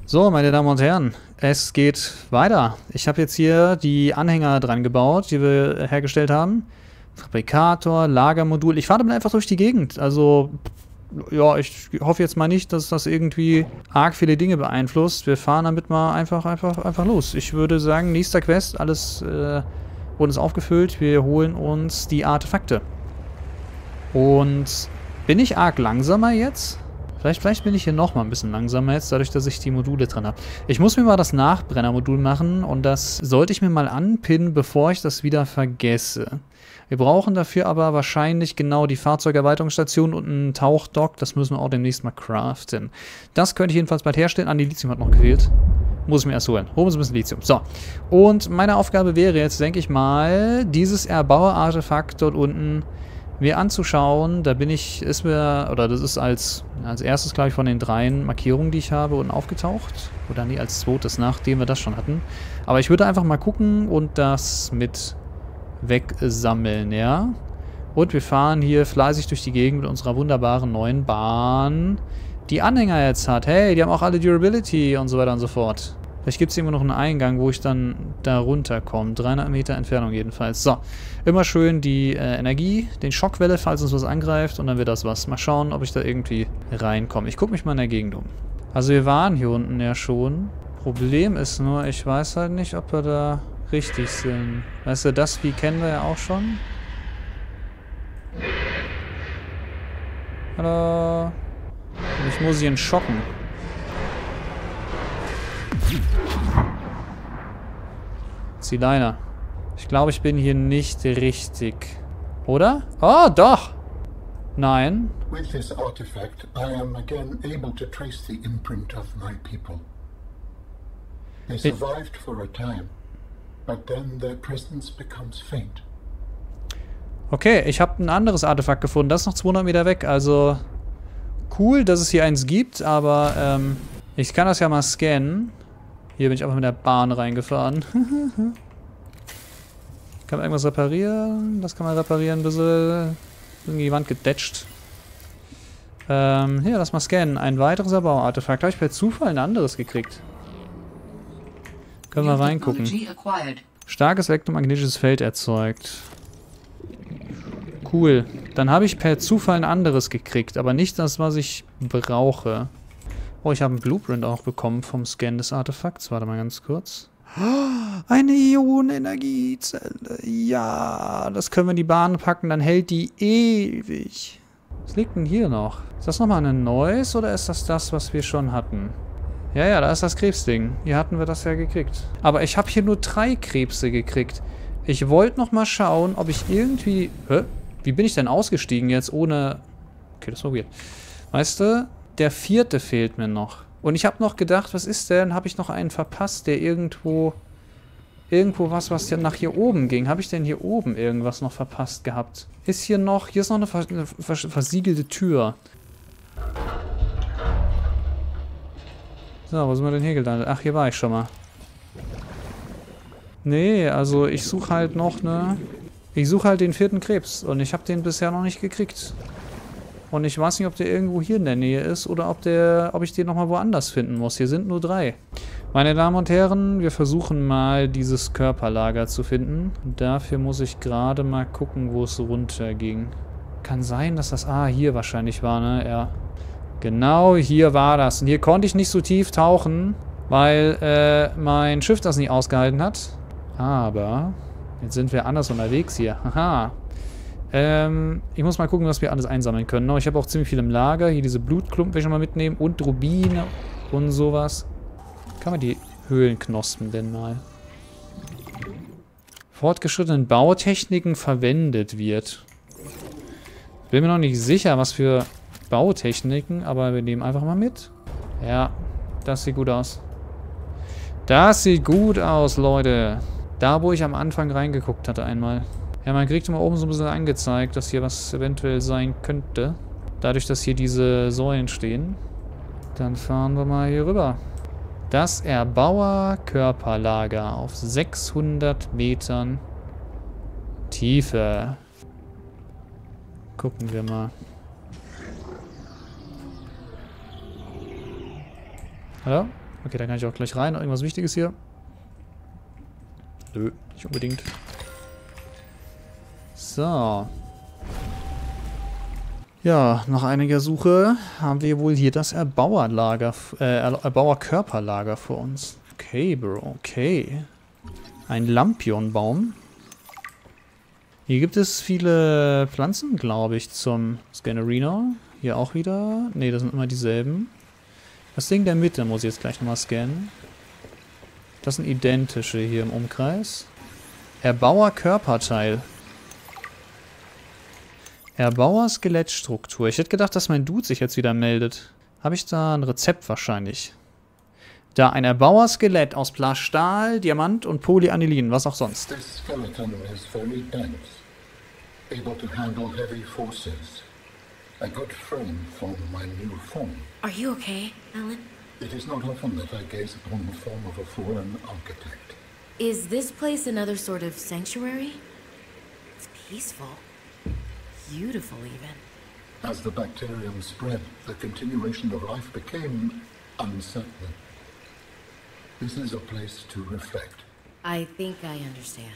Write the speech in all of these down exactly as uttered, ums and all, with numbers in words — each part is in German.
So, meine Damen und Herren, es geht weiter. Ich habe jetzt hier die Anhänger dran gebaut, die wir hergestellt haben. Fabrikator, Lagermodul. Ich fahre damit einfach durch die Gegend. Also, ja, ich hoffe jetzt mal nicht, dass das irgendwie arg viele Dinge beeinflusst. Wir fahren damit mal einfach, einfach, einfach los. Ich würde sagen, nächster Quest, alles äh, wurde uns aufgefüllt. Wir holen uns die Artefakte. Und bin ich arg langsamer jetzt? Vielleicht, vielleicht bin ich hier nochmal ein bisschen langsamer jetzt, dadurch, dass ich die Module drin habe. Ich muss mir mal das Nachbrennermodul machen und das sollte ich mir mal anpinnen, bevor ich das wieder vergesse. Wir brauchen dafür aber wahrscheinlich genau die Fahrzeugerweiterungsstation und einen Tauchdock. Das müssen wir auch demnächst mal craften. Das könnte ich jedenfalls bald herstellen. Ah, die Lithium hat noch gefehlt. Muss ich mir erst holen. Holen wir uns ein bisschen Lithium. So. Und meine Aufgabe wäre jetzt, denke ich mal, dieses Erbauer-Artefakt dort unten mir anzuschauen. Da bin ich, ist mir, oder das ist als, als erstes, glaube ich, von den dreien Markierungen, die ich habe, unten aufgetaucht. Oder nee, als zweites, nachdem wir das schon hatten. Aber ich würde einfach mal gucken und das mit wegsammeln, ja. Und wir fahren hier fleißig durch die Gegend mit unserer wunderbaren neuen Bahn, die Anhänger jetzt hat. Hey, die haben auch alle Durability und so weiter und so fort. Vielleicht gibt es irgendwo noch einen Eingang, wo ich dann da runterkomme. dreihundert Meter Entfernung jedenfalls. So, immer schön die äh, Energie, den Schockwelle, falls uns was angreift. Und dann wird das was. Mal schauen, ob ich da irgendwie reinkomme. Ich gucke mich mal in der Gegend um. Also wir waren hier unten ja schon. Problem ist nur, ich weiß halt nicht, ob wir da richtig sind. Weißt du, das Vieh kennen wir ja auch schon. Hallo. Und ich muss ihn schocken. Die Leine. Ich glaube, ich bin hier nicht richtig. Oder? Oh, doch! Nein. With this artifact, I am again able to trace the imprint of my people. They survived for a time, but then their presence becomes faint. Okay, ich habe ein anderes Artefakt gefunden. Das ist noch zweihundert Meter weg. Also cool, dass es hier eins gibt, aber ähm, ich kann das ja mal scannen. Hier bin ich einfach mit der Bahn reingefahren. Kann man irgendwas reparieren? Das kann man reparieren, ein bisschen in die Wand gedetscht. Ähm, hier, lass mal scannen. Ein weiteres Erbauartefakt. Habe ich per Zufall ein anderes gekriegt. Können wir reingucken. Starkes elektromagnetisches Feld erzeugt. Cool. Dann habe ich per Zufall ein anderes gekriegt, aber nicht das, was ich brauche. Oh, ich habe einen Blueprint auch bekommen vom Scan des Artefakts. Warte mal ganz kurz. Eine Ionenenergiezelle. Ja, das können wir in die Bahn packen, dann hält die ewig. Was liegt denn hier noch? Ist das nochmal ein neues oder ist das das, was wir schon hatten? Ja, ja, da ist das Krebsding. Hier hatten wir das ja gekriegt. Aber ich habe hier nur drei Krebse gekriegt. Ich wollte nochmal schauen, ob ich irgendwie... Hä? Wie bin ich denn ausgestiegen jetzt ohne... Okay, das war weird. Weißt du... Der vierte fehlt mir noch. Und ich habe noch gedacht, was ist denn? Habe ich noch einen verpasst, der irgendwo... Irgendwo was, was nach hier oben ging. Habe ich denn hier oben irgendwas noch verpasst gehabt? Ist hier noch... Hier ist noch eine, vers eine vers versiegelte Tür. So, wo sind wir denn hier gelandet? Ach, hier war ich schon mal. Nee, also ich suche halt noch, ne... Ich suche halt den vierten Krebs. Und ich habe den bisher noch nicht gekriegt. Und ich weiß nicht, ob der irgendwo hier in der Nähe ist oder ob der, ob ich den nochmal woanders finden muss. Hier sind nur drei. Meine Damen und Herren, wir versuchen mal dieses Körperlager zu finden. Und dafür muss ich gerade mal gucken, wo es runter ging. Kann sein, dass das... Ah, hier wahrscheinlich war, ne? Ja. Genau, hier war das. Und hier konnte ich nicht so tief tauchen, weil äh, mein Schiff das nicht ausgehalten hat. Aber jetzt sind wir anders unterwegs hier. Haha. Ähm, ich muss mal gucken, was wir alles einsammeln können. Ich habe auch ziemlich viel im Lager. Hier diese Blutklumpen will ich schon mal mitnehmen. Und Rubine und sowas. Kann man die Höhlenknospen denn mal? Fortgeschrittenen Bautechniken verwendet wird. Bin mir noch nicht sicher, was für Bautechniken, aber wir nehmen einfach mal mit. Ja, das sieht gut aus. Das sieht gut aus, Leute. Da, wo ich am Anfang reingeguckt hatte einmal. Ja, man kriegt immer oben so ein bisschen angezeigt, dass hier was eventuell sein könnte. Dadurch, dass hier diese Säulen stehen. Dann fahren wir mal hier rüber. Das Erbauer-Körperlager auf sechshundert Metern Tiefe. Gucken wir mal. Hallo? Okay, da kann ich auch gleich rein. Irgendwas Wichtiges hier? Nö, nicht unbedingt. So. Ja, nach einiger Suche haben wir wohl hier das Erbauerlager, äh, Erbauerkörperlager vor uns. Okay, Bro, okay. Ein Lampionbaum. Hier gibt es viele Pflanzen, glaube ich, zum Scannerino. Hier auch wieder. Ne, das sind immer dieselben. Das Ding der Mitte muss ich jetzt gleich nochmal scannen. Das sind identische hier im Umkreis. Erbauer Körperteil. Erbauer Skelettstruktur. Ich hätte gedacht, dass mein Dude sich jetzt wieder meldet. Habe ich da ein Rezept wahrscheinlich? Da ein Erbauer Skelett aus Plaststahl, Diamant und Polyanilin, was auch sonst. This skeleton is very dense, able to handle heavy forces. A good frame for my new form. Are you okay, Alan? It is not often that I gaze upon the form of a foreign architect. Is this place another sort of sanctuary? It's peaceful. Beautiful, even. As the bacterium spread, the continuation of life became uncertain. This is a place to reflect. I think I understand.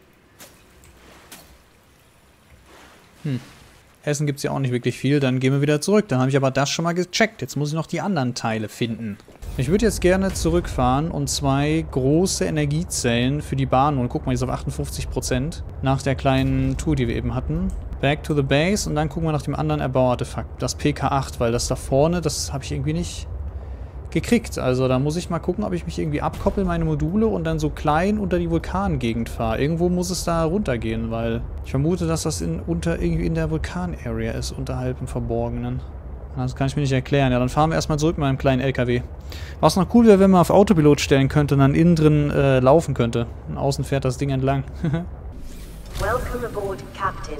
Hm. Essen gibt es ja auch nicht wirklich viel, dann gehen wir wieder zurück. Dann habe ich aber das schon mal gecheckt. Jetzt muss ich noch die anderen Teile finden. Ich würde jetzt gerne zurückfahren und zwei große Energiezellen für die Bahn und gucken wir jetzt auf achtundfünfzig Prozent nach der kleinen Tour, die wir eben hatten. Back to the base und dann gucken wir nach dem anderen Erbauartefakt, das P K acht, weil das da vorne, das habe ich irgendwie nicht gekriegt. Also da muss ich mal gucken, ob ich mich irgendwie abkoppel, meine Module, und dann so klein unter die Vulkangegend fahre. Irgendwo muss es da runtergehen, weil ich vermute, dass das in, unter, irgendwie in der Vulkan-Area ist, unterhalb im Verborgenen. Das kann ich mir nicht erklären. Ja, dann fahren wir erstmal zurück mit meinem kleinen L K W. Was noch cool wäre, wenn man auf Autopilot stellen könnte und dann innen drin äh, laufen könnte. Und außen fährt das Ding entlang. Welcome aboard, Captain.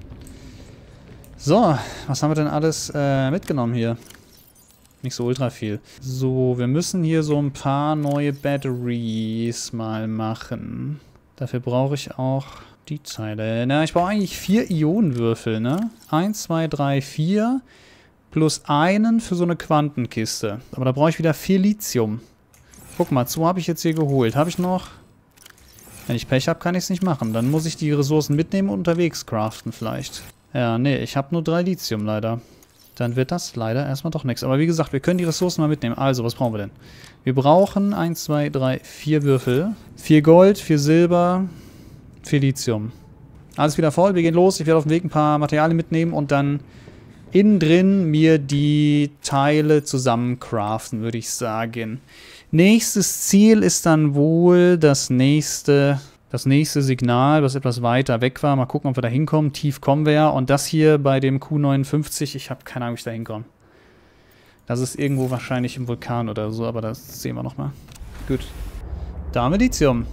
So, was haben wir denn alles äh, mitgenommen hier? Nicht so ultra viel. So, wir müssen hier so ein paar neue Batteries mal machen. Dafür brauche ich auch die Teile. Na, ich brauche eigentlich vier Ionenwürfel, ne? Eins, zwei, drei, vier. Plus einen für so eine Quantenkiste. Aber da brauche ich wieder vier Lithium. Guck mal, zwei habe ich jetzt hier geholt. Habe ich noch... Wenn ich Pech habe, kann ich es nicht machen. Dann muss ich die Ressourcen mitnehmen und unterwegs craften vielleicht. Ja, nee, ich habe nur drei Lithium leider. Dann wird das leider erstmal doch nichts. Aber wie gesagt, wir können die Ressourcen mal mitnehmen. Also, was brauchen wir denn? Wir brauchen eins, zwei, drei, vier Würfel. vier Gold, vier Silber, vier Lithium. Alles wieder voll, wir gehen los. Ich werde auf dem Weg ein paar Materialien mitnehmen und dann innen drin mir die Teile zusammen craften, würde ich sagen. Nächstes Ziel ist dann wohl das nächste... Das nächste Signal, was etwas weiter weg war. Mal gucken, ob wir da hinkommen. Tief kommen wir ja. Und das hier bei dem Q neunundfünfzig, ich habe keine Ahnung, wie ich da hinkomme. Das ist irgendwo wahrscheinlich im Vulkan oder so, aber das sehen wir nochmal. Gut. Da haben wir Lithium.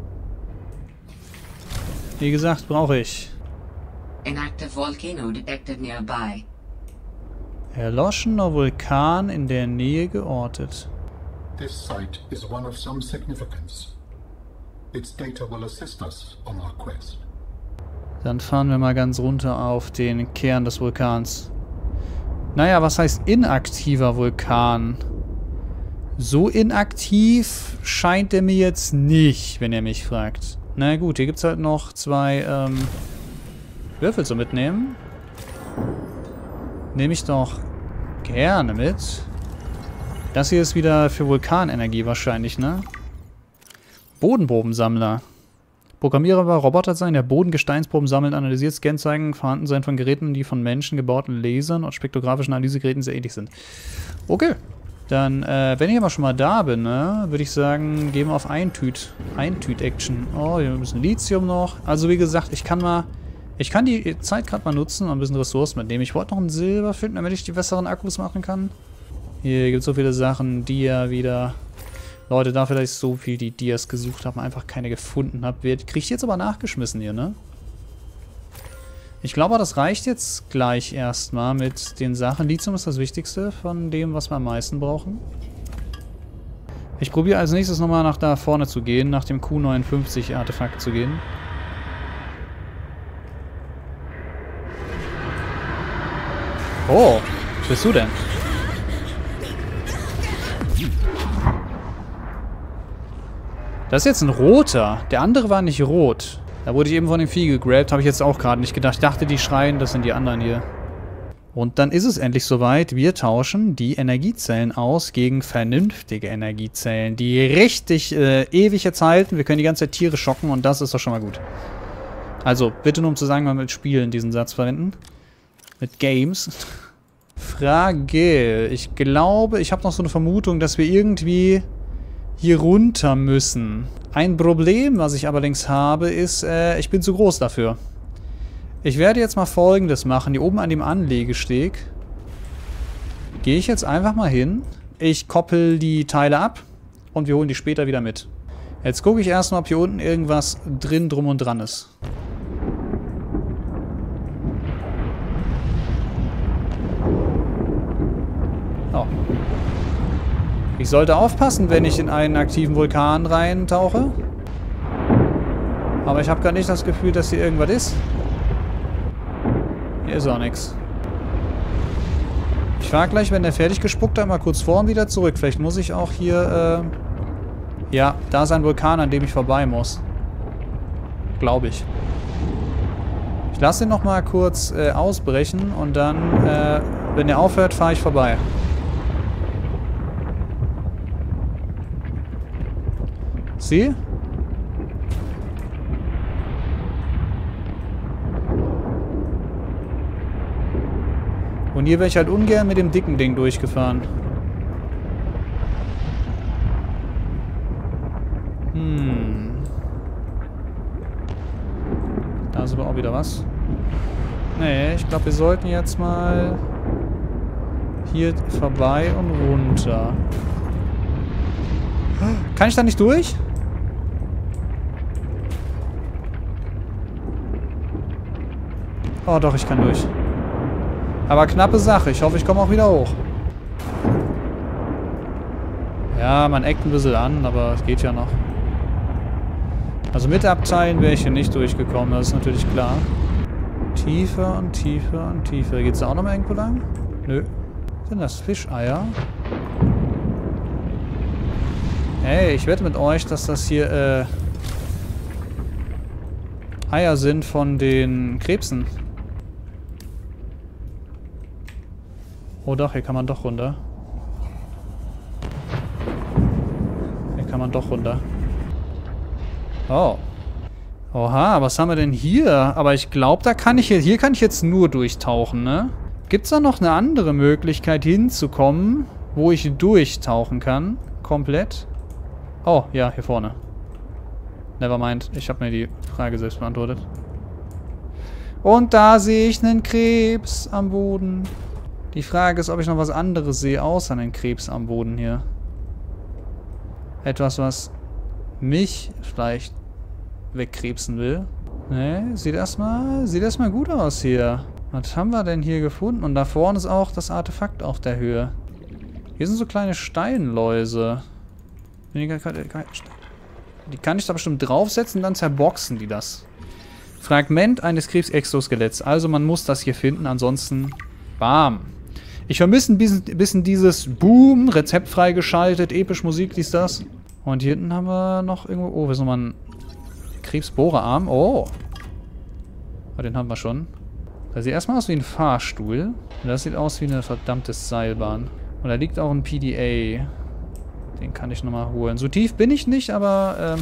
Wie gesagt, brauche ich. An active volcano detected nearby. Erloschener Vulkan in der Nähe geortet. This site is one of some significance. Its data will assist us on our quest. Dann fahren wir mal ganz runter auf den Kern des Vulkans. Naja, was heißt inaktiver Vulkan? So inaktiv scheint er mir jetzt nicht, wenn ihr mich fragt. Na gut, hier gibt es halt noch zwei ähm, Würfel zu mitnehmen. Nehme ich doch gerne mit. Das hier ist wieder für Vulkanenergie wahrscheinlich, ne? Bodenprobensammler. Programmierbar Roboter sein, der Bodengesteinsproben sammelt, analysiert, Scanzeigen, Vorhandensein von Geräten, die von Menschen gebauten Lasern und spektrographischen Analysegeräten sehr ähnlich sind. Okay. Dann, äh, wenn ich aber schon mal da bin, ne, würde ich sagen, gehen wir auf Eintüt. Eintüt-Action. Oh, hier haben wir ein bisschen Lithium noch. Also wie gesagt, ich kann mal, ich kann die Zeit gerade mal nutzen und ein bisschen Ressourcen mitnehmen. Ich wollte noch ein Silber finden, damit ich die besseren Akkus machen kann. Hier gibt es so viele Sachen, die ja wieder... Leute, dafür, dass ich so viel die Dias gesucht habe und einfach keine gefunden habe, kriege ich jetzt aber nachgeschmissen hier, ne? Ich glaube, das reicht jetzt gleich erstmal mit den Sachen. Lithium ist das Wichtigste von dem, was wir am meisten brauchen. Ich probiere als nächstes nochmal nach da vorne zu gehen, nach dem Q neunundfünfzig Artefakt zu gehen. Oh, was bist du denn? Das ist jetzt ein roter. Der andere war nicht rot. Da wurde ich eben von dem Vieh gegrabt. Habe ich jetzt auch gerade nicht gedacht. Ich dachte, die schreien, das sind die anderen hier. Und dann ist es endlich soweit. Wir tauschen die Energiezellen aus gegen vernünftige Energiezellen, die richtig äh, ewig jetzt halten. Wir können die ganze Zeit Tiere schocken und das ist doch schon mal gut. Also, bitte nur um zu sagen, mal mit Spielen diesen Satz verwenden. Mit Games. Frage. Ich glaube, ich habe noch so eine Vermutung, dass wir irgendwie hier runter müssen. Ein Problem, was ich allerdings habe, ist, äh, ich bin zu groß dafür. Ich werde jetzt mal Folgendes machen. Hier oben an dem Anlegesteg gehe ich jetzt einfach mal hin. Ich koppel die Teile ab und wir holen die später wieder mit. Jetzt gucke ich erstmal, ob hier unten irgendwas drin, drum und dran ist. Oh. Ich sollte aufpassen, wenn ich in einen aktiven Vulkan reintauche. Aber ich habe gar nicht das Gefühl, dass hier irgendwas ist. Hier ist auch nichts. Ich fahre gleich, wenn der fertig gespuckt hat, mal kurz vor und wieder zurück. Vielleicht muss ich auch hier, äh... ja, da ist ein Vulkan, an dem ich vorbei muss. Glaube ich. Ich lasse ihn nochmal kurz äh, ausbrechen und dann, äh, wenn er aufhört, fahre ich vorbei. Sieh? Und hier wäre ich halt ungern mit dem dicken Ding durchgefahren. Hm. Da ist aber auch wieder was. Nee, ich glaube, wir sollten jetzt mal hier vorbei und runter. Kann ich da nicht durch? Oh doch, ich kann durch. Aber knappe Sache. Ich hoffe, ich komme auch wieder hoch. Ja, man eckt ein bisschen an, aber es geht ja noch. Also mit Abteilen wäre ich hier nicht durchgekommen, das ist natürlich klar. Tiefer und tiefer und tiefer. Geht es da auch noch mal irgendwo lang? Nö. Sind das Fischeier? Hey, ich wette mit euch, dass das hier äh, Eier sind von den Krebsen. Oh doch, hier kann man doch runter. Hier kann man doch runter. Oh. Oha, was haben wir denn hier? Aber ich glaube, da kann ich hier... Hier kann ich jetzt nur durchtauchen, ne? Gibt es da noch eine andere Möglichkeit hinzukommen, wo ich durchtauchen kann? Komplett? Oh, ja, hier vorne. Nevermind. Ich habe mir die Frage selbst beantwortet. Und da sehe ich einen Krebs am Boden. Die Frage ist, ob ich noch was anderes sehe, außer einen Krebs am Boden hier. Etwas, was mich vielleicht wegkrebsen will. Ne, sieht erstmal, sieht erstmal gut aus hier. Was haben wir denn hier gefunden? Und da vorne ist auch das Artefakt auf der Höhe. Hier sind so kleine Steinläuse. Die kann ich da bestimmt draufsetzen, dann zerboxen die das. Fragment eines Krebsexoskeletts. Also man muss das hier finden, ansonsten bam. Ich vermisse ein bisschen, bisschen dieses Boom, Rezept freigeschaltet, episch Musik, dies, das. Und hier hinten haben wir noch irgendwo... Oh, wir sind nochmal ein Krebsbohrerarm. Oh. Aber den haben wir schon. Das sieht erstmal aus wie ein Fahrstuhl. Und das sieht aus wie eine verdammte Seilbahn. Und da liegt auch ein P D A. Den kann ich nochmal holen. So tief bin ich nicht, aber ähm,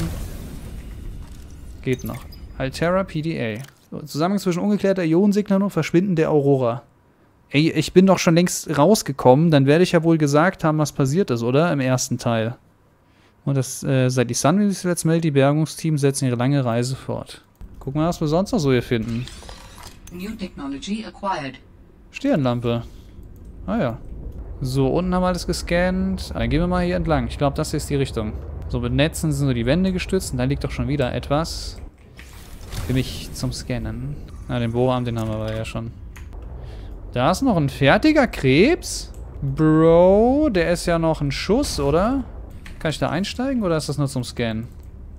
geht noch. Altera P D A. So, Zusammenhang zwischen ungeklärter Ionensignal und Verschwinden der Aurora. Ey, ich bin doch schon längst rausgekommen. Dann werde ich ja wohl gesagt haben, was passiert ist, oder? Im ersten Teil. Und das, äh, seit die Sun Release Let's Play, die Bergungsteams setzen ihre lange Reise fort. Gucken wir, was wir sonst noch so hier finden. New technology acquired. Stirnlampe. Ah ja. So, unten haben wir alles gescannt. Dann gehen wir mal hier entlang. Ich glaube, das hier ist die Richtung. So, mit Netzen sind so die Wände gestützt. Und da liegt doch schon wieder etwas für mich zum Scannen. Na, den Bohrarm, den haben wir aber ja schon. Da ist noch ein fertiger Krebs. Bro, der ist ja noch ein Schuss, oder? Kann ich da einsteigen oder ist das nur zum Scannen?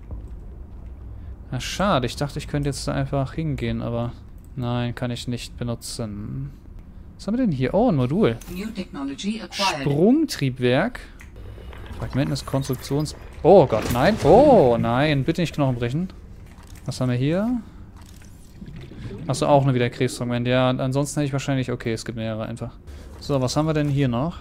Na, schade. Ich dachte, ich könnte jetzt da einfach hingehen, aber nein, kann ich nicht benutzen. Was haben wir denn hier? Oh, ein Modul. New technology acquired. Sprungtriebwerk. Fragmenten des Konstruktions... Oh Gott, nein. Oh, nein. Bitte nicht Knochen brechen. Was haben wir hier? Achso, auch nur wieder Krebsfragment. Ja, ansonsten hätte ich wahrscheinlich... Okay, es gibt mehrere einfach. So, was haben wir denn hier noch?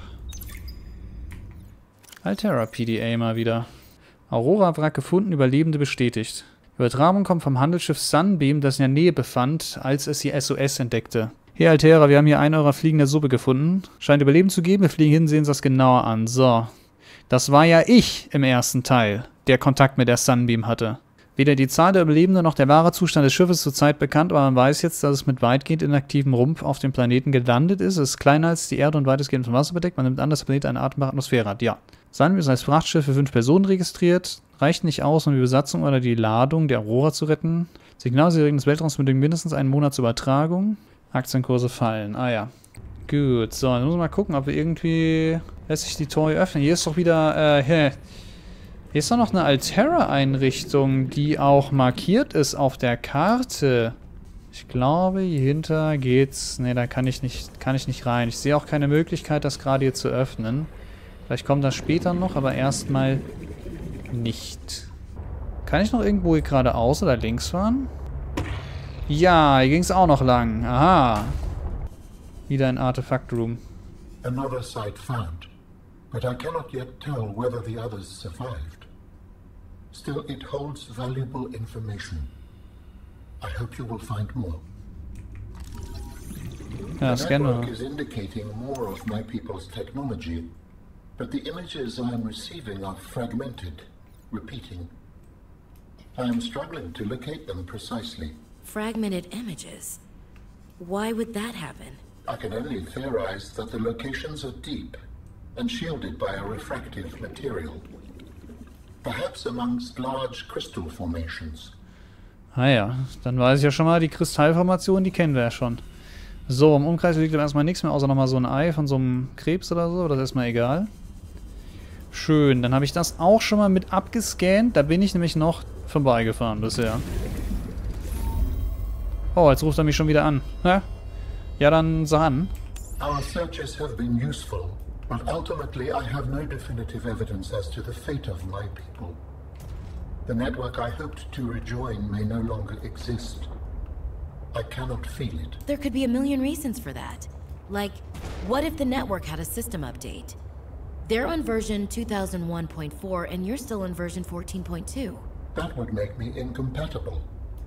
Alterra P D A mal wieder. Aurora-Wrack gefunden, Überlebende bestätigt. Übertragung kommt vom Handelsschiff Sunbeam, das in der Nähe befand, als es die S O S entdeckte. Hey Alterra, wir haben hier einen eurer Fliegen der Suppe gefunden. Scheint Überleben zu geben, wir fliegen hin, sehen uns das genauer an. So. Das war ja ich im ersten Teil, der Kontakt mit der Sunbeam hatte. Weder die Zahl der Überlebenden noch der wahre Zustand des Schiffes ist zurzeit bekannt, aber man weiß jetzt, dass es mit weitgehend inaktivem Rumpf auf dem Planeten gelandet ist. Es ist kleiner als die Erde und weitestgehend von Wasser bedeckt. Man nimmt an, dass der Planet eine atembare Atmosphäre hat. Ja. Sunbeam ist als Frachtschiff für fünf Personen registriert. Reicht nicht aus, um die Besatzung oder die Ladung der Aurora zu retten. Signalserien des Weltraums benötigen mindestens einen Monat zur Übertragung. Aktienkurse fallen. Ah ja. Gut. So, dann müssen wir mal gucken, ob wir irgendwie... Lässt sich die Tore öffnen. Hier ist doch wieder... Äh, hier. Hier ist doch noch eine Alterra-Einrichtung, die auch markiert ist auf der Karte. Ich glaube, hier hinter geht's... Ne, da kann ich nicht, kann ich nicht rein. Ich sehe auch keine Möglichkeit, das gerade hier zu öffnen. Vielleicht kommt das später noch, aber erstmal nicht. Kann ich noch irgendwo hier geradeaus oder links fahren? Ja, hier ging es auch noch lang. Aha. Wieder ein Artefakt-Room. Another site found, but I cannot yet tell whether the others survived. Still, it holds valuable information. I hope you will find more. Ja, the scannen network wir. is indicating more of my people's technology, but the images I am receiving are fragmented, repeating. I am struggling to locate them precisely. Fragmented images? Why would that happen? I can only theorize that the locations are deep and shielded by a refractive material. Perhaps amongst large crystal formations. Ah ja, dann weiß ich ja schon mal, die Kristallformation, die kennen wir ja schon. So, im Umkreis liegt dann erstmal nichts mehr, außer nochmal so ein Ei von so einem Krebs oder so. Das ist erstmal egal. Schön, dann habe ich das auch schon mal mit abgescannt. Da bin ich nämlich noch vorbeigefahren bisher. Oh, jetzt ruft er mich schon wieder an. Ja, ja dann sag an. Our searches have been useful, but ultimately I have no definitive evidence as to the fate of my people. The network I hoped to rejoin may no longer exist. I cannot feel it. There could be a million reasons for that. Like, what if the network had a system update? They're on version two thousand one point four and you're still on version fourteen point two. That would make me incompatible.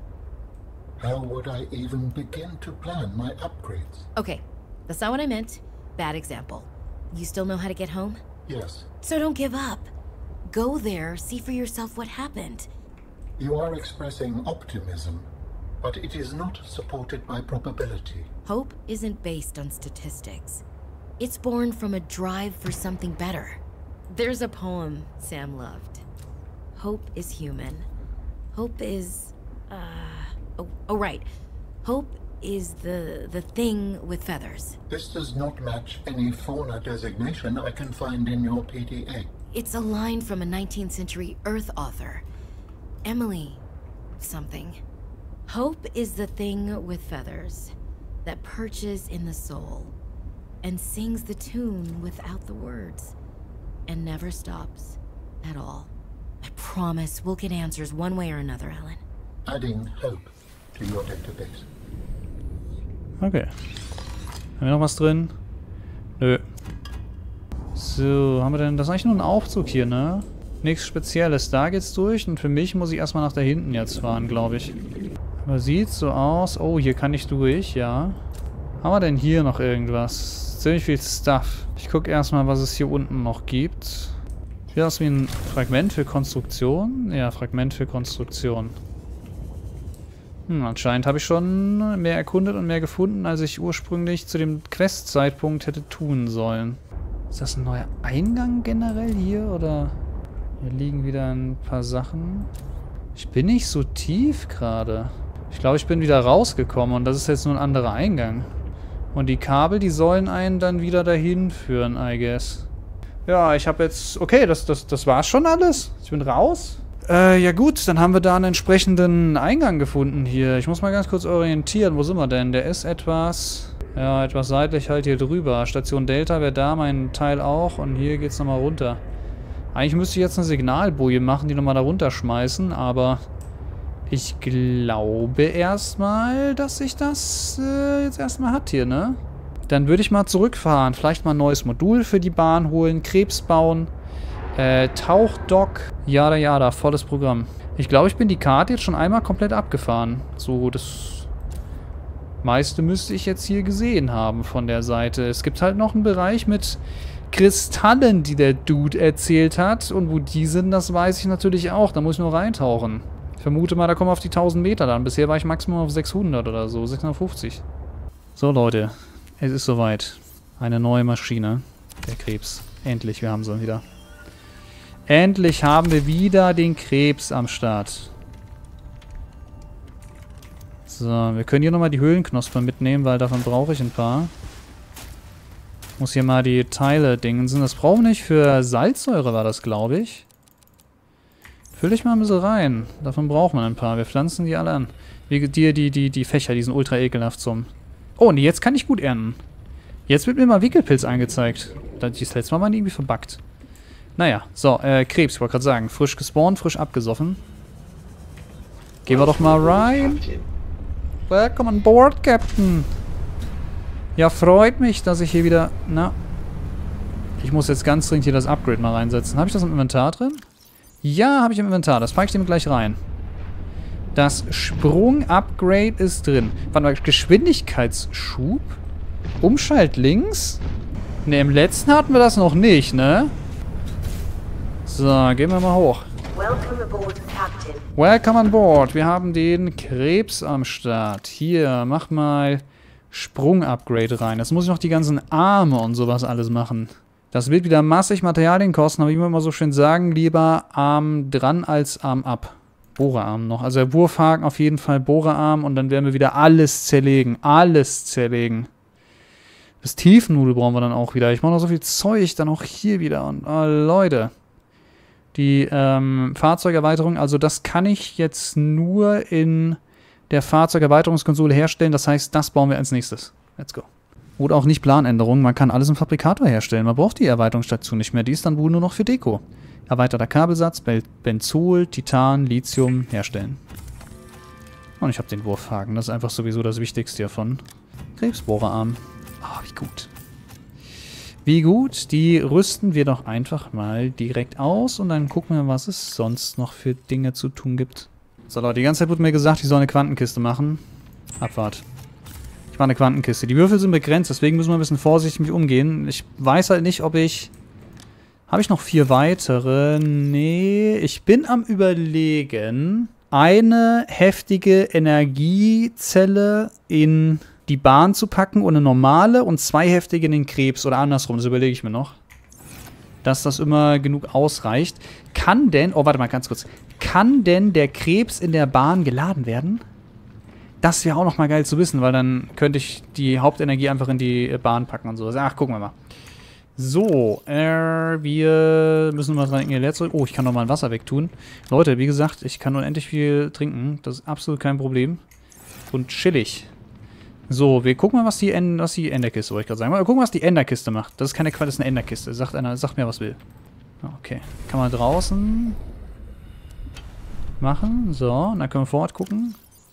How would I even begin to plan my upgrades? Okay, that's not what I meant. Bad example. You still know how to get home? Yes. So don't give up. Go there, see for yourself what happened. You are expressing optimism, but it is not supported by probability. Hope isn't based on statistics. It's born from a drive for something better. There's a poem Sam loved. Hope is human. Hope is... Uh... Oh, oh right. Hope is the the thing with feathers. This does not match any fauna designation I can find in your P D A. It's a line from a nineteenth century Earth author. Emily something. Hope is the thing with feathers that perches in the soul and sings the tune without the words and never stops at all. I promise we'll get answers one way or another, Ellen. Adding hope to your database. Okay. Haben wir noch was drin? Nö. So, haben wir denn... Das ist eigentlich nur ein Aufzug hier, ne? Nichts Spezielles. Da geht's durch und für mich muss ich erstmal nach da hinten jetzt fahren, glaube ich. Aber sieht so aus... Oh, hier kann ich durch, ja. Haben wir denn hier noch irgendwas? Ziemlich viel Stuff. Ich gucke erstmal, was es hier unten noch gibt. Sieht aus wie ein Fragment für Konstruktion. Ja, Fragment für Konstruktion. Hm, anscheinend habe ich schon mehr erkundet und mehr gefunden, als ich ursprünglich zu dem Quest-Zeitpunkt hätte tun sollen. Ist das ein neuer Eingang generell hier, oder? Hier liegen wieder ein paar Sachen. Ich bin nicht so tief gerade. Ich glaube, ich bin wieder rausgekommen und das ist jetzt nur ein anderer Eingang. Und die Kabel, die sollen einen dann wieder dahin führen, I guess. Ja, ich habe jetzt... Okay, das, das, das war's schon alles. Ich bin raus. Äh, ja gut, dann haben wir da einen entsprechenden Eingang gefunden hier. Ich muss mal ganz kurz orientieren. Wo sind wir denn? Der ist etwas... Ja, etwas seitlich halt hier drüber. Station Delta wäre da, mein Teil auch. Und hier geht's nochmal runter. Eigentlich müsste ich jetzt eine Signalboje machen, die nochmal da runterschmeißen, aber ich glaube erstmal, dass sich das äh, jetzt erstmal hat hier, ne? Dann würde ich mal zurückfahren. Vielleicht mal ein neues Modul für die Bahn holen, Krebs bauen, äh, Tauchdock, jada jada, volles Programm. Ich glaube, ich bin die Karte jetzt schon einmal komplett abgefahren. So, das meiste müsste ich jetzt hier gesehen haben von der Seite. Es gibt halt noch einen Bereich mit Kristallen, die der Dude erzählt hat. Und wo die sind, das weiß ich natürlich auch. Da muss ich nur reintauchen. Ich vermute mal, da kommen wir auf die tausend Meter dann. Bisher war ich maximal auf sechshundert oder so, sechshundertfünfzig. So, Leute. Es ist soweit. Eine neue Maschine. Der Krebs. Endlich, wir haben sie wieder. Endlich haben wir wieder den Krebs am Start. So, wir können hier nochmal die Höhlenknospen mitnehmen, weil davon brauche ich ein paar. Muss hier mal die Teile dingsen. Das brauchen wir nicht für Salzsäure, war das, glaube ich. Füll ich mal ein bisschen rein. Davon braucht man ein paar. Wir pflanzen die alle an. Wie die, die, die, die Fächer, die sind ultra ekelhaft zum... Oh, und jetzt kann ich gut ernten. Jetzt wird mir mal Wickelpilz angezeigt. Das letzte Mal waren die irgendwie verbuggt. Naja, so, äh, Krebs, ich wollte gerade sagen. Frisch gespawnt, frisch abgesoffen. Gehen wir doch mal rein. Welcome on board, Captain. Ja, freut mich, dass ich hier wieder... Na, ich muss jetzt ganz dringend hier das Upgrade mal reinsetzen. Habe ich das im Inventar drin? Ja, habe ich im Inventar. Das packe ich dem gleich rein. Das Sprung-Upgrade ist drin. Warte mal, Geschwindigkeitsschub? Umschalt links? Ne, im letzten hatten wir das noch nicht, ne? So, gehen wir mal hoch. Welcome aboard, Captain. Welcome on board. Wir haben den Krebs am Start. Hier, mach mal Sprung-Upgrade rein. Jetzt muss ich noch die ganzen Arme und sowas alles machen. Das wird wieder massig Materialien kosten, aber wie wir immer so schön sagen, lieber Arm dran als Arm ab. Bohrerarm noch. Also der Wurfhaken auf jeden Fall Bohrerarm und dann werden wir wieder alles zerlegen. Alles zerlegen. Das Tiefennudel brauchen wir dann auch wieder. Ich mache noch so viel Zeug dann auch hier wieder. Und oh, Leute. Die ähm, Fahrzeugerweiterung, also das kann ich jetzt nur in der Fahrzeugerweiterungskonsole herstellen. Das heißt, das bauen wir als nächstes. Let's go. Oder auch nicht Planänderungen. Man kann alles im Fabrikator herstellen. Man braucht die Erweiterungsstation nicht mehr. Die ist dann wohl nur noch für Deko. Erweiterter Kabelsatz, Benzol, Titan, Lithium herstellen. Und ich habe den Wurfhaken. Das ist einfach sowieso das Wichtigste hiervon. Krebsbohrerarm. Ah, oh, wie gut. Wie gut. Die rüsten wir doch einfach mal direkt aus. Und dann gucken wir, was es sonst noch für Dinge zu tun gibt. So Leute, die ganze Zeit wurde mir gesagt, ich soll eine Quantenkiste machen. Abfahrt. Ich mache eine Quantenkiste. Die Würfel sind begrenzt, deswegen müssen wir ein bisschen vorsichtig mit umgehen. Ich weiß halt nicht, ob ich... Habe ich noch vier weitere? Nee, ich bin am Überlegen, eine heftige Energiezelle in die Bahn zu packen und eine normale und zwei heftige in den Krebs oder andersrum. Das überlege ich mir noch. Dass das immer genug ausreicht. Kann denn, oh warte mal ganz kurz, kann denn der Krebs in der Bahn geladen werden? Das wäre auch noch mal geil zu wissen, weil dann könnte ich die Hauptenergie einfach in die Bahn packen und so. Ach, gucken wir mal. So, äh, wir müssen mal dran denken, zurück. Oh, ich kann noch mal ein Wasser wegtun. Leute, wie gesagt, ich kann unendlich viel trinken. Das ist absolut kein Problem. Und chillig. So, wir gucken mal, was die, End was die Enderkiste, wollte ich gerade sagen. Mal gucken, was die Enderkiste macht. Das ist keine Quatsch, das ist eine Enderkiste. Sagt einer, sagt mir, was will. Okay. Kann man draußen machen. So, und dann können wir vor Ort gucken.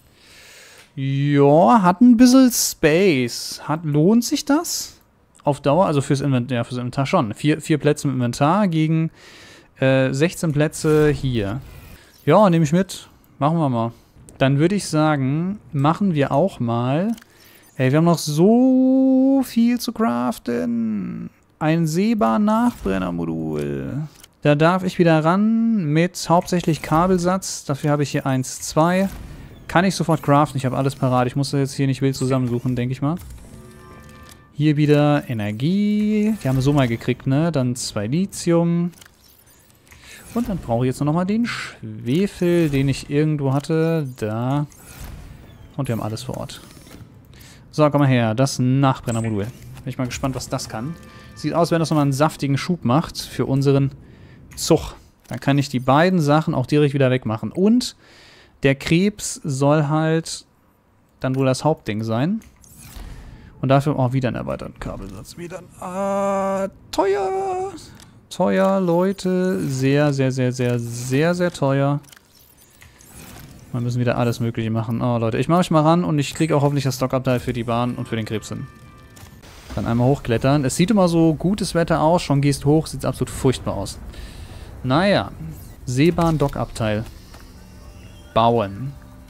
Ja, hat ein bisschen Space. Hat, lohnt sich das? Auf Dauer, also fürs Inventar, ja, fürs Inventar schon. Vier, vier Plätze im Inventar gegen äh, sechzehn Plätze hier. Ja, nehme ich mit. Machen wir mal. Dann würde ich sagen, machen wir auch mal... Ey, wir haben noch so viel zu craften. Ein Sehbar-Nachbrennermodul. Da darf ich wieder ran mit hauptsächlich Kabelsatz. Dafür habe ich hier eins, zwei. Kann ich sofort craften. Ich habe alles parat. Ich muss das jetzt hier nicht wild zusammensuchen, denke ich mal. Hier wieder Energie. Die haben wir so mal gekriegt, ne? Dann zwei Lithium. Und dann brauche ich jetzt noch mal den Schwefel, den ich irgendwo hatte. Da. Und wir haben alles vor Ort. So, komm mal her. Das Nachbrennermodul. Bin ich mal gespannt, was das kann. Sieht aus, wenn das nochmal einen saftigen Schub macht für unseren Zug. Dann kann ich die beiden Sachen auch direkt wieder wegmachen. Und der Krebs soll halt dann wohl das Hauptding sein. Und dafür auch oh, wieder einen erweiterten Kabelsatz. Wieder ein, ah, teuer. Teuer, Leute. Sehr, sehr, sehr, sehr, sehr, sehr teuer. Wir müssen wieder alles Mögliche machen. Oh, Leute, ich mache mich mal ran und ich kriege auch hoffentlich das Stockabteil für die Bahn und für den Krebs hin. Dann einmal hochklettern. Es sieht immer so gutes Wetter aus. Schon gehst hoch, sieht absolut furchtbar aus. Naja. Seebahn-Dockabteil. Bauen.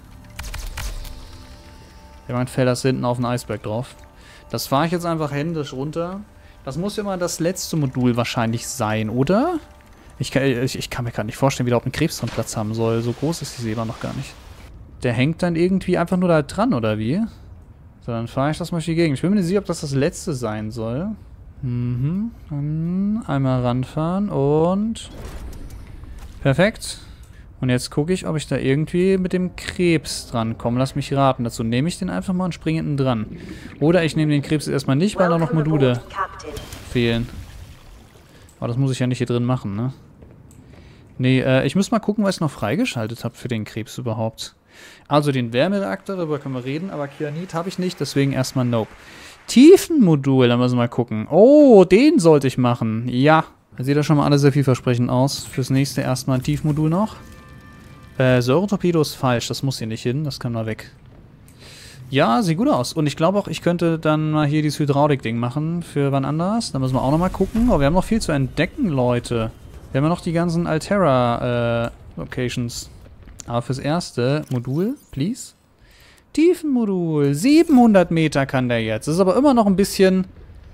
Jemand fällt das hinten auf den Eisberg drauf. Das fahre ich jetzt einfach händisch runter. Das muss ja mal das letzte Modul wahrscheinlich sein, oder? Ich kann, ich, ich kann mir gerade nicht vorstellen, wie da auch ein Krebs dran Platz haben soll. So groß ist die Seebahn noch gar nicht. Der hängt dann irgendwie einfach nur da dran, oder wie? So, dann fahre ich das mal durch die Gegend. Ich bin mir nicht sicher, ob das das letzte sein soll. Mhm. Dann einmal ranfahren und... Perfekt. Und jetzt gucke ich, ob ich da irgendwie mit dem Krebs dran komme. Lass mich raten. Dazu nehme ich den einfach mal und springe hinten dran. Oder ich nehme den Krebs erstmal nicht, weil da noch Module fehlen. Aber das muss ich ja nicht hier drin machen, ne? Nee, äh, ich muss mal gucken, was ich noch freigeschaltet habe für den Krebs überhaupt. Also den Wärmereaktor, darüber können wir reden, aber Kyanit habe ich nicht, deswegen erstmal Nope. Tiefenmodul, da müssen wir mal gucken. Oh, den sollte ich machen. Ja. Das sieht ja schon mal alles sehr vielversprechend aus. Fürs nächste erstmal ein Tiefenmodul noch. Äh, Säuretorpedo ist falsch, das muss hier nicht hin, das kann mal weg. Ja, sieht gut aus. Und ich glaube auch, ich könnte dann mal hier dieses Hydraulik-Ding machen für wann anders. Da müssen wir auch nochmal gucken. Oh, wir haben noch viel zu entdecken, Leute. Wir haben ja noch die ganzen Altera-Locations. Äh, Aber fürs erste Modul, please. Tiefenmodul. siebenhundert Meter kann der jetzt. Das ist aber immer noch ein bisschen...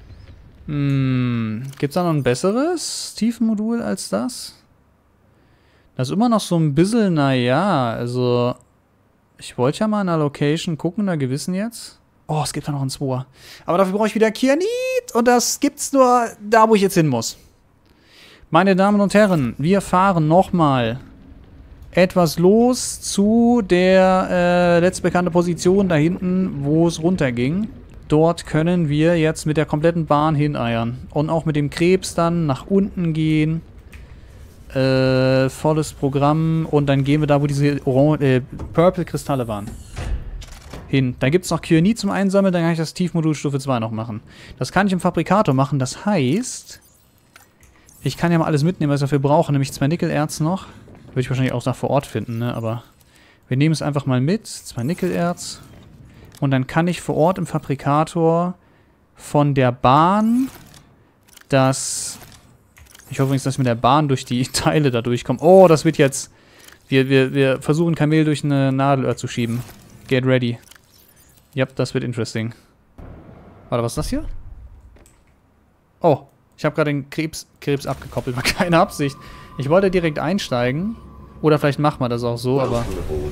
Hm, gibt es da noch ein besseres Tiefenmodul als das? Das ist immer noch so ein bisschen, naja, also... Ich wollte ja mal in einer Location gucken, da gewissen jetzt. Oh, es gibt da noch einen Zweier. Aber dafür brauche ich wieder Kyanit. Und das gibt's nur da, wo ich jetzt hin muss. Meine Damen und Herren, wir fahren nochmal etwas los zu der äh, letztbekannte Position da hinten, wo es runterging. Dort können wir jetzt mit der kompletten Bahn hineiern. Und auch mit dem Krebs dann nach unten gehen. Äh, volles Programm. Und dann gehen wir da, wo diese Orange, äh, Purple-Kristalle waren. Hin. Da gibt es noch Kyanit zum Einsammeln. Dann kann ich das Tiefmodul Stufe zwei noch machen. Das kann ich im Fabrikator machen. Das heißt, ich kann ja mal alles mitnehmen, was ich dafür brauche. Nämlich zwei Nickelerz noch. Würde ich wahrscheinlich auch da vor Ort finden, ne? Aber wir nehmen es einfach mal mit. Zwei Nickelerz. Und dann kann ich vor Ort im Fabrikator von der Bahn das... Ich hoffe übrigens, dass ich mit der Bahn durch die Teile da durchkomme. Oh, das wird jetzt... Wir, wir, wir versuchen Kamel durch eine Nadelöhr zu schieben. Get ready. Ja, das wird interesting. Warte, was ist das hier? Oh, ich habe gerade den Krebs, Krebs abgekoppelt. War keine Absicht. Ich wollte direkt einsteigen. Oder vielleicht machen wir das auch so, aber...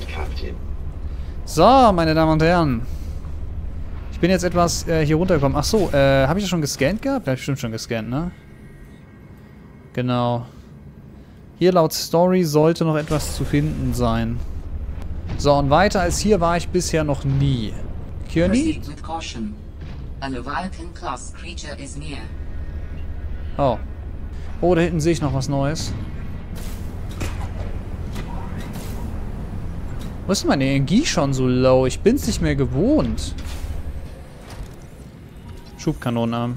So, meine Damen und Herren. Ich bin jetzt etwas äh, hier runtergekommen. Ach so, äh, habe ich das schon gescannt gehabt? Ja, bestimmt schon gescannt, ne? Genau. Hier laut Story sollte noch etwas zu finden sein. So, und weiter als hier war ich bisher noch nie. Kyanit? Oh. Oh, da hinten sehe ich noch was Neues. Wo ist denn meine Energie schon so low? Ich bin's nicht mehr gewohnt. Schubkanonenarm.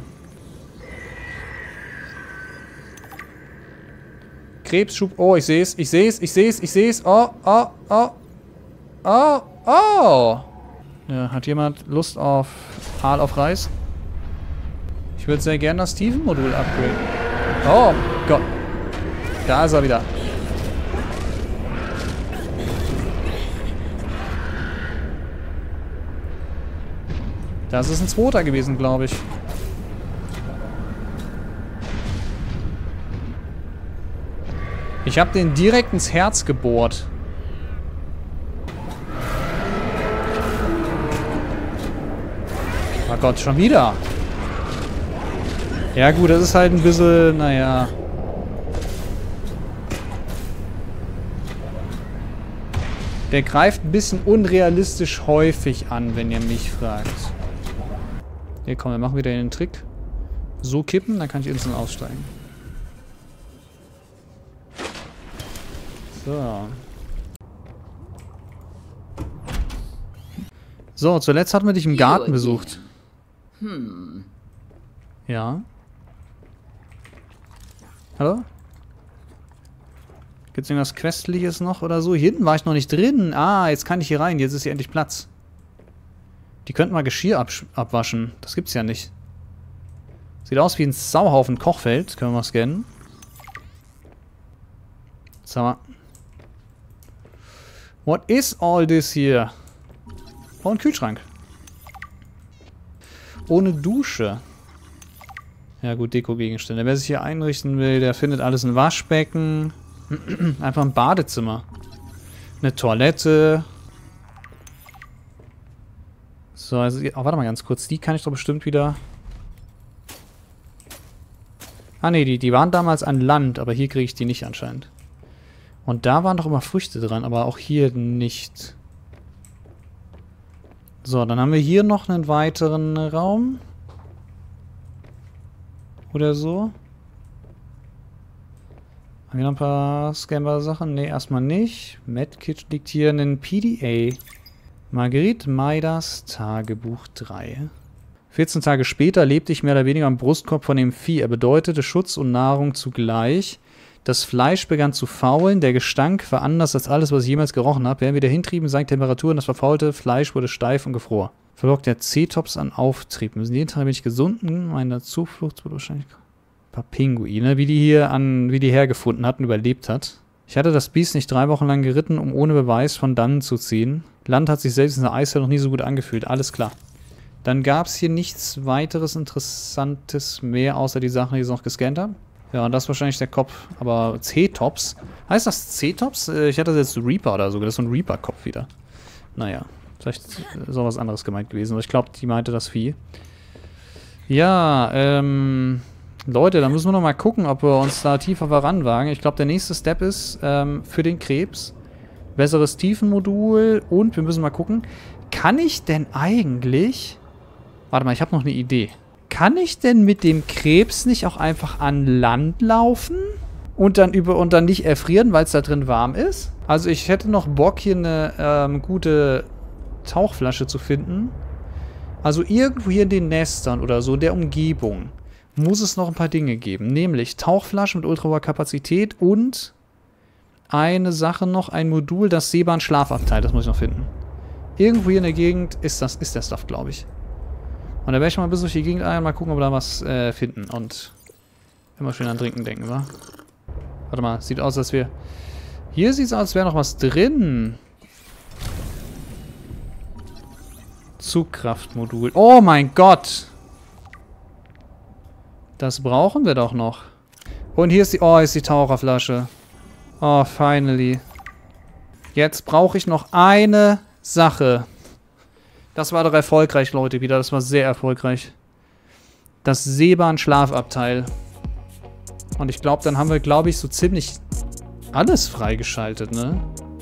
Krebsschub. Oh, ich sehe es, ich sehe es, ich sehe es, ich sehe es. Oh, oh, oh. Oh, oh. Ja, hat jemand Lust auf Aal auf Reis? Ich würde sehr gerne das Tiefenmodul upgraden. Oh Gott. Da ist er wieder. Das ist ein zweiter gewesen, glaube ich. Ich habe den direkt ins Herz gebohrt. Oh Gott, schon wieder. Ja gut, das ist halt ein bisschen, naja. Der greift ein bisschen unrealistisch häufig an, wenn ihr mich fragt. Hier, komm, wir machen wieder den Trick. So kippen, dann kann ich instant aussteigen. So. So, zuletzt hatten wir dich im Garten besucht. Hm. Ja. Hallo? Gibt es irgendwas Questliches noch oder so? Hier hinten war ich noch nicht drin. Ah, jetzt kann ich hier rein. Jetzt ist hier endlich Platz. Die könnten mal Geschirr absch- abwaschen. Das gibt's ja nicht. Sieht aus wie ein Sauhaufen Kochfeld. Können wir mal scannen. Sag mal. What is all this here? Oh, ein Kühlschrank. Ohne Dusche. Ja gut, Deko-Gegenstände. Wer sich hier einrichten will, der findet alles ein Waschbecken. Einfach ein Badezimmer. Eine Toilette. So, also, oh, warte mal ganz kurz. Die kann ich doch bestimmt wieder... Ah ne, die, die waren damals an Land, aber hier kriege ich die nicht anscheinend. Und da waren doch immer Früchte dran, aber auch hier nicht. So, dann haben wir hier noch einen weiteren Raum. Oder so. Haben wir noch ein paar scannbare Sachen? Ne, erstmal nicht. Medkit liegt hier in den P D A. Marguerite Maidas Tagebuch drei. vierzehn Tage später lebte ich mehr oder weniger am Brustkorb von dem Vieh. Er bedeutete Schutz und Nahrung zugleich. Das Fleisch begann zu faulen. Der Gestank war anders als alles, was ich jemals gerochen habe. Während wir dahintrieben, sank Temperatur und das verfaulte Fleisch wurde steif und gefror. Verlockt der C-Tops an Auftrieb. Müssen jeden Tag bin ich gesunden. Meine Zuflucht wurde wahrscheinlich... Ein paar Pinguine, wie die hier an, wie die hergefunden hatten, überlebt hat. Ich hatte das Biest nicht drei Wochen lang geritten, um ohne Beweis von dannen zu ziehen. Land hat sich selbst in der Eishöhle noch nie so gut angefühlt. Alles klar. Dann gab es hier nichts weiteres Interessantes mehr, außer die Sachen, die sie noch gescannt haben. Ja, und das ist wahrscheinlich der Kopf. Aber C-Tops? Heißt das C-Tops? Ich hatte das jetzt Reaper oder so. Das ist so ein Reaper-Kopf wieder. Naja, vielleicht ist auch was anderes gemeint gewesen. Aber ich glaube, die meinte das Vieh. Ja, ähm... Leute, da müssen wir noch mal gucken, ob wir uns da tiefer voranwagen. Ich glaube, der nächste Step ist ähm, für den Krebs. Besseres Tiefenmodul. Und wir müssen mal gucken, kann ich denn eigentlich... Warte mal, ich habe noch eine Idee. Kann ich denn mit dem Krebs nicht auch einfach an Land laufen? Und dann, über, und dann nicht erfrieren, weil es da drin warm ist? Also ich hätte noch Bock, hier eine ähm, gute Tauchflasche zu finden. Also irgendwo hier in den Nestern oder so, der Umgebung, muss es noch ein paar Dinge geben. Nämlich Tauchflaschen mit ultra hoher Kapazität und eine Sache noch, ein Modul, das sehbaren Schlafabteil. Das muss ich noch finden. Irgendwo hier in der Gegend ist das, ist der Stuff, glaube ich. Und da werde ich mal ein bisschen durch die Gegend ein, mal gucken, ob wir da was äh, finden. Und immer schön an Trinken denken, wa? Warte mal, sieht aus, als wir... Hier sieht es aus, als wäre noch was drin. Zugkraftmodul. Oh mein Gott! Das brauchen wir doch noch. Und hier ist die... Oh, ist die Taucherflasche. Oh, finally. Jetzt brauche ich noch eine Sache. Das war doch erfolgreich, Leute, wieder. Das war sehr erfolgreich. Das Seebahn-Schlafabteil. Und ich glaube, dann haben wir, glaube ich, so ziemlich alles freigeschaltet, ne?